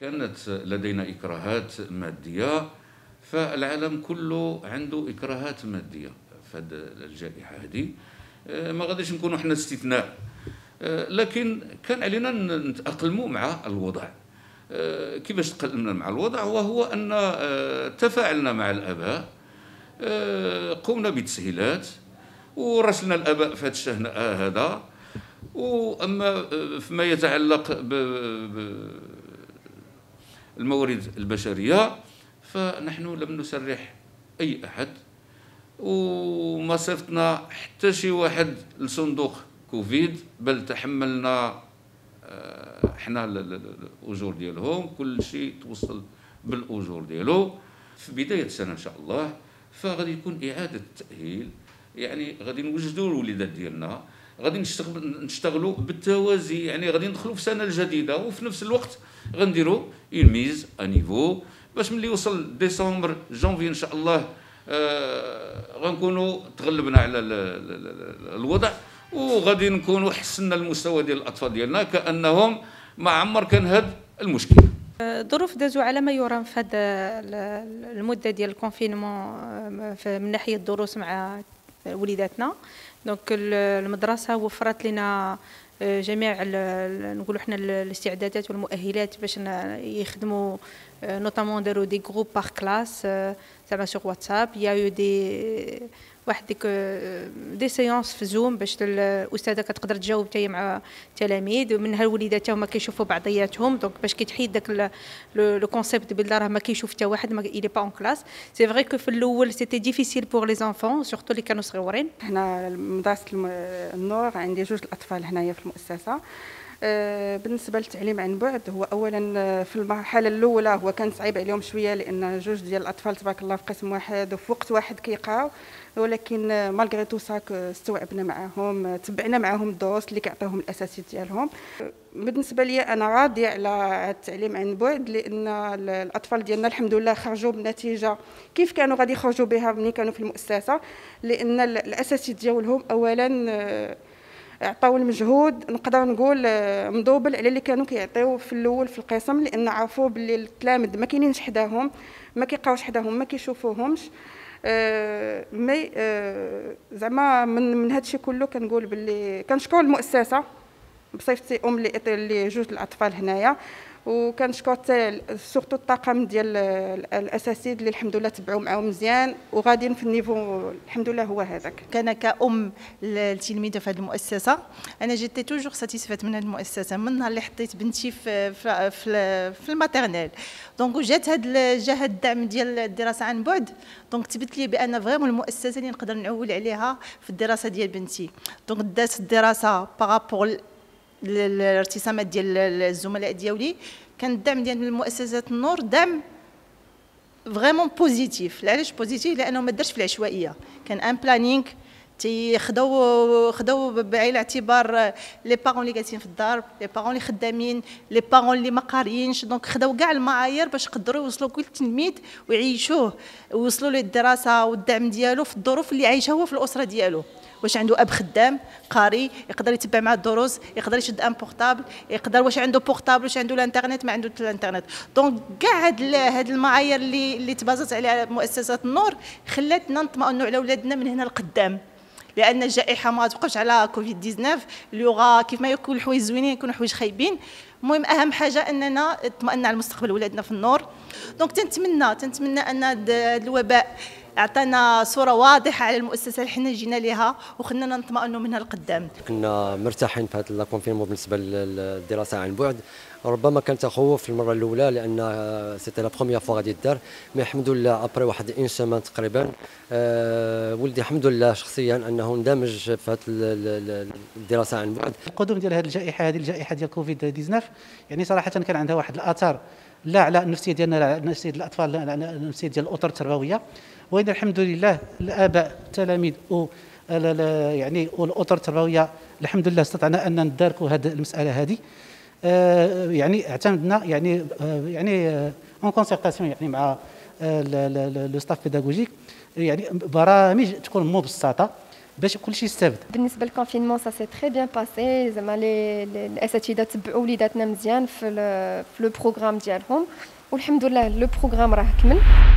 كانت لدينا إكراهات مادية، فالعالم كله عنده إكراهات مادية في هذه الجائحة هذه. ما غاديش نكونوا حنا استثناء، لكن كان علينا نتأقلموا مع الوضع. كيفاش تأقلمنا مع الوضع؟ وهو أن تفاعلنا مع الآباء، قمنا بتسهيلات ورسلنا الآباء في هذا الشأن هذا. وأما فيما يتعلق بالموارد البشرية فنحن لم نسرح أي أحد، وما صيفطنا حتى شي واحد لصندوق كوفيد، بل تحملنا حنا الأجور ديالهم، كل شيء توصل بالأجور ديالو. في بداية السنة إن شاء الله فغادي يكون إعادة تأهيل، يعني غادي نوجدوا الوليدات ديالنا، غادي نشتغلوا بالتوازي، يعني غادي ندخلوا في سنة جديدة وفي نفس الوقت غنديروا اون ميز ا نيفو باش ملي يوصل ديسمبر جانفي ان شاء الله غنكونوا تغلبنا على الوضع، وغادي نكونوا حسنا المستوى ديال الاطفال ديالنا كانهم ما عمر كان هذا المشكل. ظروف دازوا على ما يرام في هذه المده ديال الكونفينمون من ناحيه الدروس مع وليداتنا. دونك المدرسه وفرت لنا جميع نقولوا حنا الاستعدادات والمؤهلات باش يخدموا، نوطامون داروا دي جروب باغ كلاس زعما سوغ واتساب، يا يو دي واحد دي سيونس في زوم باش الاستاذه كتقدر تجاوب حتى مع التلاميذ، ومنها الوليدات هما كيشوفوا بعضياتهم، دونك باش كيتحيد داك لو كونسيبت بلي راه ما كيشوف حتى واحد، ما ايلي با اون كلاس. سي فري كو في الاول سيتي ديفيسيل بور لي زانفون سورتو اللي كانوا صغيورين. حنا مدرسه النور عندي جوج الاطفال هنايا في المؤسسه. بالنسبه للتعليم عن بعد، هو اولا في المرحله الاولى هو كان صعيب عليهم شويه، لان جوج ديال الاطفال تبارك الله في قسم واحد وفي وقت واحد كيقراو، ولكن مالغري تو ساك استوعبنا معاهم، تبعنا معاهم الدروس اللي كيعطيوهم الاساتذه ديالهم. بالنسبه لي انا راضيه على التعليم عن بعد، لان الاطفال ديالنا الحمد لله خرجوا بنتيجه كيف كانوا غادي يخرجوا بها ملي كانوا في المؤسسه، لان الاساتذه ديالهم اولا عطاو المجهود نقدر نقول مدوبل على اللي كانوا كيعطيو في الاول في القسم، لان عرفوا باللي التلاميذ ما كاينينش حداهم، ما كيقراوش حداهم، ما كيشوفوهمش. مي زعما من هذا الشيء كله كنقول باللي كنشكر المؤسسه بصفتي اللي جوج الاطفال هنايا، وكنشكر سورتو الطاقم ديال الاساتذه اللي الحمد لله تبعوا معاهم مزيان وغاديين في النيفو الحمد لله هو هذاك. كان كأم التلميذه في هذه المؤسسه، انا جيتي توجور ساتيسفات من هذه المؤسسه من نهار اللي حطيت بنتي في الماتيرنيل. دونك جات هذا الدعم ديال الدراسه عن بعد، دونك تبت لي بان فريمون المؤسسه اللي نقدر نعول عليها في الدراسه ديال بنتي. دونك دات الدراسه بارابور الارتسامات ديال الزملاء ديالي، كان الدعم ديال مؤسسات النور دعم فريمون بوزيتيف. علاش بوزيتيف؟ لانه ما دارش في العشوائيه، كان ان بلانينغ خداو بعين الاعتبار لي بارون اللي جالسين في الدار، لي بارون اللي خدامين، لي بارون اللي ما قاريينش، دونك خداو كاع المعايير باش يقدروا يوصلوا كل تلميذ ويعيشوه ويوصلوا له الدراسه والدعم ديالو في الظروف اللي عايشها هو في الاسره ديالو. واش عنده اب خدام قاري يقدر يتبع مع الدروس، يقدر يشد ان بورطابل، يقدر واش عنده بورطابل، واش عنده الانترنت، ما عنده الانترنت. دونك كاع هاد المعايير اللي تبازت عليها مؤسسات النور خلاتنا نطمئنوا على اولادنا من هنا لقدام، لان الجائحه ما تبقاش على كوفيد 19 اللغه كيف ما يكون حوايج زوينين يكونوا حوايج خايبين. المهم اهم حاجه اننا اطمئنا على مستقبل ولادنا في النور. دونك تنتمنى ان هذا الوباء اعطانا صوره واضحه على المؤسسه اللي حنا جينا لها وخلينا نطمئنوا منها لقدام. كنا مرتاحين في هذا الكونفينمون بالنسبه للدراسه عن بعد. ربما كان تخوف في المره الاولى لان سيتي لا بروميير فوا غادي يدار، مي الحمد لله ابري واحد اون سيمان تقريبا ولدي الحمد لله شخصيا انه اندمج في هذه الدراسه عن بعد. القدوم ديال هذه الجائحه ديال كوفيد 19 يعني صراحه كان عندها واحد الاثار لا على النفسيه ديالنا، لا على نفسيه الاطفال، لا على النفسيه ديال الاطر التربويه، وإذا الحمد لله الاباء التلاميذ يعني والاطر التربويه الحمد لله استطعنا ان نداركوا هذه المساله هذه. يعني اعتمدنا يعني اون كونسيرتاسيون يعني مع لو ستاف بيداغوجيك يعني برامج تكون مبسطه باش كلشي يستافد. بالنسبه للكونفينمون سا سي تري بيان باسي، زعما الاساتذه تبعوا وليداتنا مزيان في لو بروغرام ديالهم، والحمد لله لو بروغرام راه كمل.